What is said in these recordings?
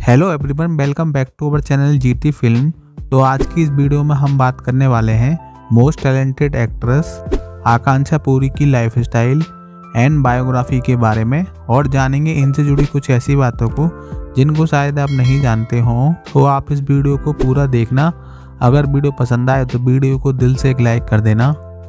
Hello everyone, welcome back to our channel GT film. तो आज की इस वीडियो में हम बात करने वाले हैं most talented actress Akanksha Puri की लाइफस्टाइल एंड बायोग्राफी के बारे में और जानेंगे इनसे जुड़ी कुछ ऐसी बातों को जिनको शायद आप नहीं जानते हों। तो आप इस वीडियो को पूरा देखना। अगर वीडियो पसंद आए तो वीडियो को दिल से एक लाइक कर देना।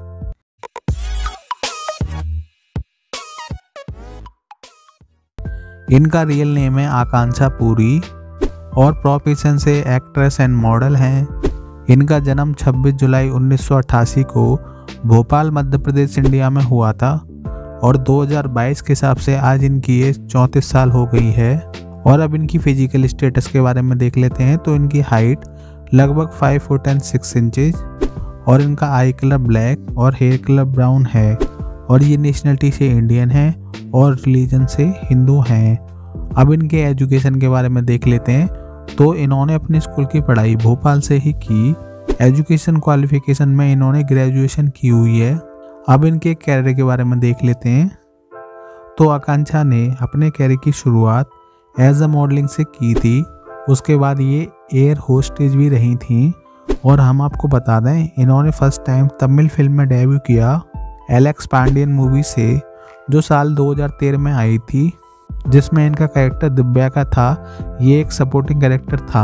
इनका रियल नेम है आकांक्षा पुरी और प्रोफेशन से एक्ट्रेस एंड मॉडल हैं। इनका जन्म 26 जुलाई 1988 को भोपाल मध्य प्रदेश इंडिया में हुआ था और 2022 के हिसाब से आज इनकी एज 34 साल हो गई है। और अब इनकी फिजिकल स्टेटस के बारे में देख लेते हैं। तो इनकी हाइट लगभग 5 फुट एंड 6 इंचेस और इनका आई कलर ब्लैक और हेयर कलर ब्राउन है और ये नेशनलिटी से इंडियन है और रिलीजन से हिंदू हैं। अब इनके एजुकेशन के बारे में देख लेते हैं। तो इन्होंने अपनी स्कूल की पढ़ाई भोपाल से ही की। एजुकेशन क्वालिफिकेशन में इन्होंने ग्रेजुएशन की हुई है। अब इनके कैरियर के बारे में देख लेते हैं। तो आकांक्षा ने अपने कैरियर की शुरुआत एज अ मॉडलिंग से की थी। उसके बाद ये एयर होस्टेज भी रही थी। और हम आपको बता दें, इन्होंने फर्स्ट टाइम तमिल फिल्म में डेब्यू किया एलेक्स पांडियन मूवी से, जो साल 2013 में आई थी, जिसमें इनका कैरेक्टर दिव्या का था। ये एक सपोर्टिंग कैरेक्टर था।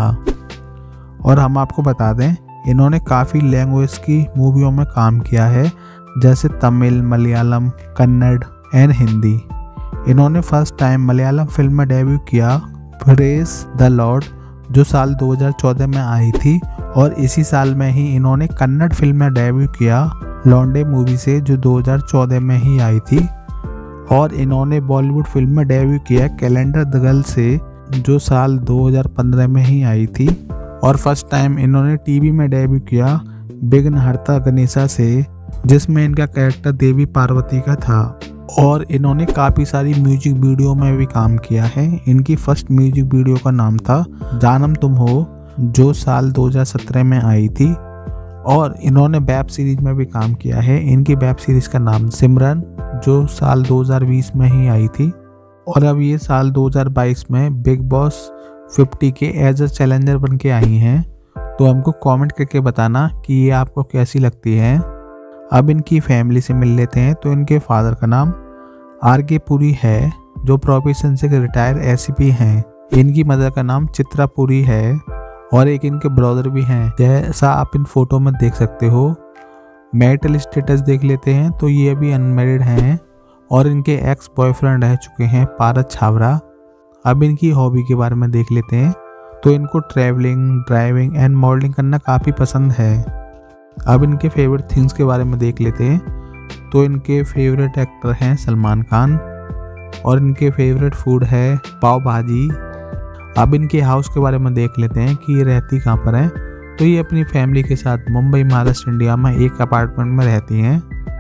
और हम आपको बता दें, इन्होंने काफ़ी लैंग्वेज की मूवियों में काम किया है, जैसे तमिल, मलयालम, कन्नड़ एंड हिंदी। इन्होंने फर्स्ट टाइम मलयालम फिल्म में डेब्यू किया प्रेज द लॉर्ड, जो साल 2014 में आई थी। और इसी साल में ही इन्होंने कन्नड़ फिल्म में डेब्यू किया लॉन्डे मूवी से, जो 2014 में ही आई थी। और इन्होंने बॉलीवुड फिल्म में डेब्यू किया कैलेंडर द गर्ल से, जो साल 2015 में ही आई थी। और फर्स्ट टाइम इन्होंने टीवी में डेब्यू किया विघ्नहर्ता गणेशा से, जिसमें इनका कैरेक्टर देवी पार्वती का था। और इन्होंने काफ़ी सारी म्यूजिक वीडियो में भी काम किया है। इनकी फर्स्ट म्यूजिक वीडियो का नाम था जानम तुम हो, जो साल 2017 में आई थी। और इन्होंने वेब सीरीज में भी काम किया है। इनकी वेब सीरीज का नाम सिमरन, जो साल 2020 में ही आई थी। और अब ये साल 2022 में बिग बॉस 50 के एज अ चैलेंजर बन के आई हैं। तो हमको कमेंट करके बताना कि ये आपको कैसी लगती है। अब इनकी फैमिली से मिल लेते हैं। तो इनके फादर का नाम आर.के. पुरी है, जो प्रोफेशन से रिटायर एसीपी हैं। इनकी मदर का नाम चित्रा पुरी है और एक इनके ब्रदर भी हैं, जैसा आप इन फोटो में देख सकते हो। मैरिटल स्टेटस देख लेते हैं। तो ये अभी अनमैरिड हैं और इनके एक्स बॉयफ्रेंड रह चुके हैं पारस छाबरा। अब इनकी हॉबी के बारे में देख लेते हैं। तो इनको ट्रैवलिंग, ड्राइविंग एंड मॉडलिंग करना काफ़ी पसंद है। अब इनके फेवरेट थिंग्स के बारे में देख लेते हैं। तो इनके फेवरेट एक्टर हैं सलमान खान और इनके फेवरेट फूड है पाव भाजी। अब इनके हाउस के बारे में देख लेते हैं कि ये रहती कहाँ पर हैं। तो ये अपनी फैमिली के साथ मुंबई, महाराष्ट्र, इंडिया में एक अपार्टमेंट में रहती हैं।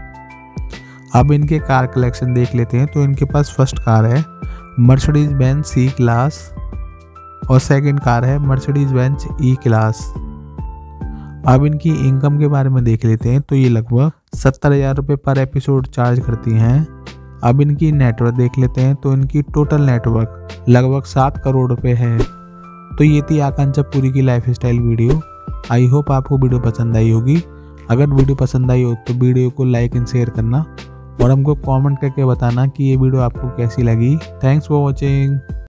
अब इनके कार कलेक्शन देख लेते हैं। तो इनके पास फर्स्ट कार है मर्सिडीज बेंज सी क्लास और सेकंड कार है मर्सिडीज बेंज ई क्लास। अब इनकी इनकम के बारे में देख लेते हैं। तो ये लगभग 70,000 रुपये पर एपिसोड चार्ज करती हैं। अब इनकी नेटवर्क देख लेते हैं। तो इनकी टोटल नेटवर्क लगभग 7 करोड़ रुपए है। तो ये थी आकांक्षा पुरी की लाइफस्टाइल वीडियो। आई होप आपको वीडियो पसंद आई होगी। अगर वीडियो पसंद आई हो तो वीडियो को लाइक एंड शेयर करना और हमको कमेंट करके बताना कि ये वीडियो आपको कैसी लगी। Thanks for watching.